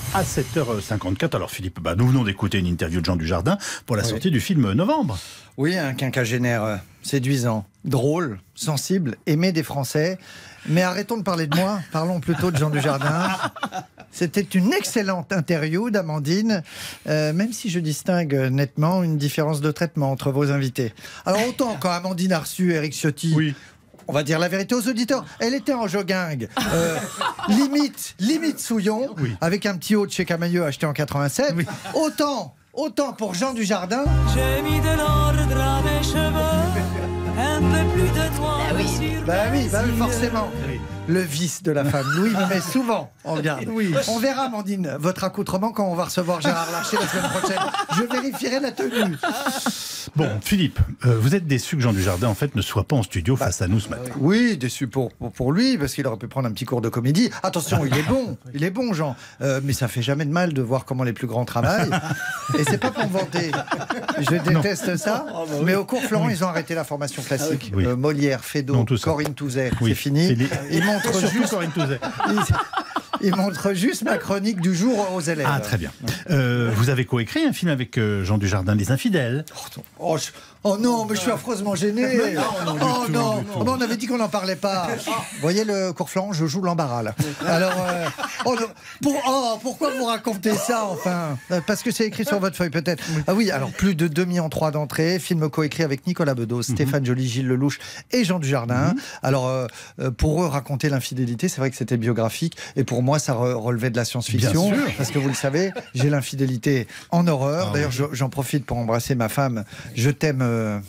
à 7h54. Alors Philippe, nous venons d'écouter une interview de Jean Dujardin pour la sortie du film Novembre. Oui, un quinquagénaire séduisant, drôle, sensible, aimé des Français. Mais arrêtons de parler de moi, parlons plutôt de Jean Dujardin. C'était une excellente interview d'Amandine, même si je distingue nettement une différence de traitement entre vos invités. Alors autant quand Amandine a reçu Éric Ciotti, oui. On va dire la vérité aux auditeurs, elle était en jogging, limite souillon, oui. Avec un petit haut de chez Camailleux acheté en 87. Oui. Autant pour Jean Dujardin. J'ai mis de l'ordre dans mes cheveux, un peu plus de toi. Oui, forcément. Oui. Le vice de la femme. Louis me met souvent en garde. Oui. On verra, Amandine, votre accoutrement quand on va recevoir Gérard Larcher la semaine prochaine. Je vérifierai la tenue. Bon, Philippe, vous êtes déçu que Jean Dujardin, en fait, ne soit pas en studio face à nous ce matin. Oui, déçu pour lui, parce qu'il aurait pu prendre un petit cours de comédie. Attention, il est bon, Jean. Mais ça fait jamais de mal de voir comment les plus grands travaillent. Et c'est pas pour me vanter. Je déteste ça. Mais au cours Florent, ils ont arrêté la formation classique. Oui. Molière, Feydeau, Corinne Touzet, c'est fini. Ils montrent juste Corinne Touzet. Il montre juste ma chronique du jour aux élèves. Ah, très bien. Vous avez coécrit un film avec Jean Dujardin, Les Infidèles. Oh non, mais je suis affreusement gêné. Non. On avait dit qu'on n'en parlait pas. Vous voyez le cours Florent, je joue l'embarras là. Alors, pourquoi vous racontez ça enfin? Parce que c'est écrit sur votre feuille peut-être. Ah oui, alors plus de 2,3 millions d'entrées, film coécrit avec Nicolas Bedos, Stéphane Joly, Gilles Lelouch et Jean Dujardin. Alors, pour eux, raconter l'infidélité, c'est vrai que c'était biographique. Et pour moi, ça relevait de la science-fiction. Parce que vous le savez, j'ai l'infidélité en horreur. D'ailleurs, j'en profite pour embrasser ma femme. Je t'aime.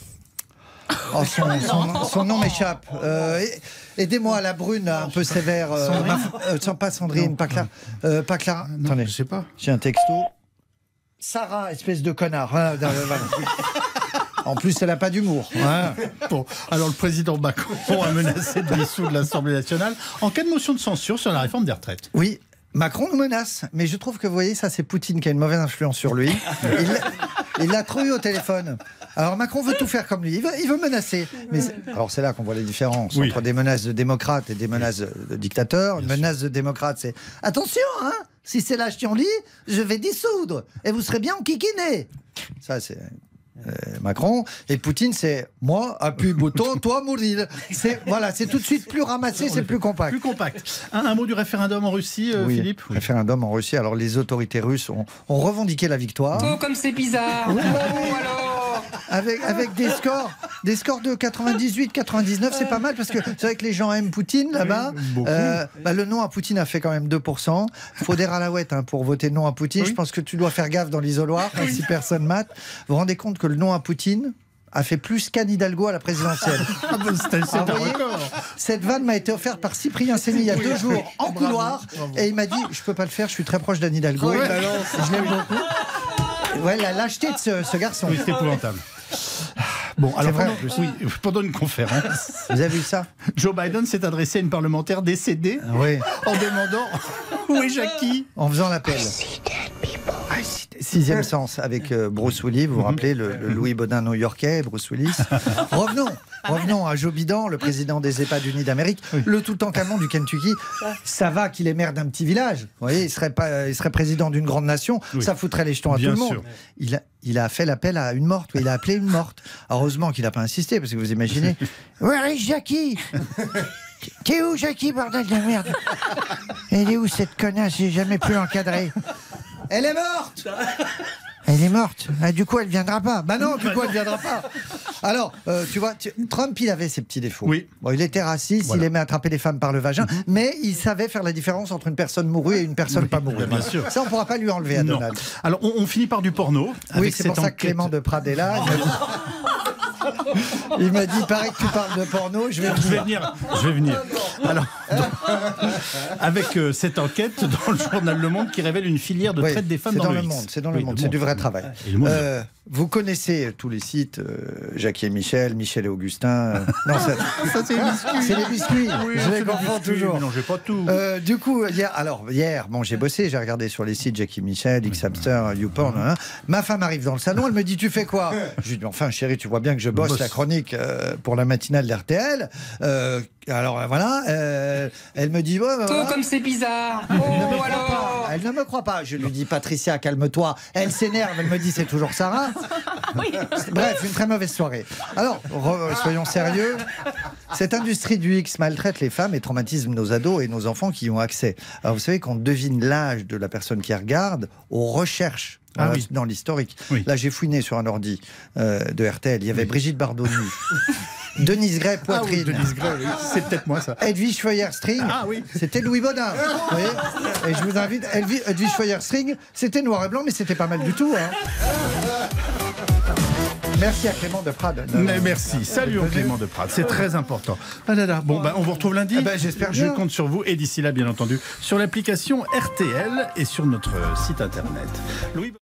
Son nom m'échappe. Aidez-moi, la brune un peu sévère. Pas Sandrine, pas Clara. Pas Clara. Attendez, je sais pas. J'ai un texto. Sarah, espèce de connard. En plus, elle n'a pas d'humour. Bon, alors le président Macron a menacé de dissoudre l'Assemblée nationale en cas de motion de censure sur la réforme des retraites. Oui. Macron nous menace, mais je trouve que, vous voyez, ça c'est Poutine qui a une mauvaise influence sur lui. Il l'a trop eu au téléphone. Alors Macron veut tout faire comme lui, il veut menacer. Mais alors c'est là qu'on voit les différences entre des menaces de démocrates et des menaces de dictateurs. Une menace de démocrate, c'est « Attention, si c'est l'âge qui en lit, je vais dissoudre, et vous serez bien enquiquiné ». Ça c'est... Macron, et Poutine c'est moi, appuie bouton, toi mourir. C'est tout de suite plus ramassé, c'est plus compact. Un mot du référendum en Russie, Philippe. Référendum en Russie, alors les autorités russes ont revendiqué la victoire. Oh, comme c'est bizarre. Alors avec des scores de 98, 99, c'est pas mal parce que c'est vrai que les gens aiment Poutine là-bas. Le non à Poutine a fait quand même 2%. Faut des ralouettes pour voter non à Poutine. Je pense que tu dois faire gaffe dans l'isoloir si personne mate. Vous vous rendez compte que le non à Poutine a fait plus qu'Anne Hidalgo à la présidentielle. Cette vanne m'a été offerte par Cyprien Séni il y a 2 jours en couloir. Et il m'a dit, je peux pas le faire, je suis très proche d'Anne Hidalgo. Je l'aime beaucoup. La lâcheté de ce garçon. Oui, c'est épouvantable. Bon, alors pendant une conférence, vous avez vu ça? Joe Biden s'est adressé à une parlementaire décédée en demandant où est Jackie, en faisant l'appel. Sixième sens avec Bruce Willis, vous vous rappelez le Louis Baudin new-yorkais, Bruce Willis. Revenons à Joe Biden, le président des EHPAD d'Amérique, le Toutankhamon du Kentucky. Ça va qu'il est maire d'un petit village. Vous voyez, il serait président d'une grande nation, ça foutrait les jetons à tout le monde. Il a fait l'appel à une morte, il a appelé une morte. Heureusement qu'il n'a pas insisté, parce que vous imaginez. Where is Jackie? T'es où Jackie, bordel de merde? Elle est où cette connasse? J'ai jamais pu l'encadrer. Elle est morte. Elle est morte. Du coup, elle ne viendra pas. Bah non, du coup, elle ne viendra pas. Alors, tu vois, Trump, il avait ses petits défauts. Bon, il était raciste, il aimait attraper les femmes par le vagin, mais il savait faire la différence entre une personne mourue et une personne pas mourue. Bien sûr. Ça, on ne pourra pas lui enlever à Donald. Alors, on finit par du porno. C'est pour ça que Clément de Prade est là. Il m'a dit, pareil que tu parles de porno, je vais venir. Alors, avec cette enquête dans le journal Le Monde qui révèle une filière de traite des femmes dans le Monde. C'est dans le Monde, c'est du vrai travail. Vous connaissez tous les sites, Jackie et Michel, Michel et Augustin. Non, ça c'est les biscuits. C'est les biscuits. Je les confonds toujours. Non, j'ai pas tout. Du coup, hier, j'ai bossé, j'ai regardé sur les sites Jackie Michel, X-Hamster, YouPorn. Ma femme arrive dans le salon, elle me dit, tu fais quoi? Je lui dis, enfin chérie, tu vois bien que je bosse la chronique pour la matinale d'RTL. Alors voilà, Elle me dit, ouais, Tout comme c'est bizarre. Elle ne me croit pas. Je lui dis, Patricia, calme-toi. Elle s'énerve, elle me dit, c'est toujours Sarah. Bref, une très mauvaise soirée. Alors, soyons sérieux. Cette industrie du X maltraite les femmes et traumatise nos ados et nos enfants qui y ont accès. Alors, vous savez qu'on devine l'âge de la personne qui regarde aux recherches. Dans l'historique. Là, j'ai fouiné sur un ordi de RTL. Il y avait Brigitte Bardot nue, Denise Gray poitrine. Denise Gray, c'est peut-être moi ça. Edwige Feuerstring, c'était Louis Baudin. Vous voyez, et je vous invite, Edwige Feuerstring, c'était noir et blanc, mais c'était pas mal du tout. Merci à Clément de Prade. Merci. Salut Clément de Prade. C'est très important. Bon, on vous retrouve lundi. J'espère. Je compte sur vous. Et d'ici là, bien entendu, sur l'application RTL et sur notre site internet. Louis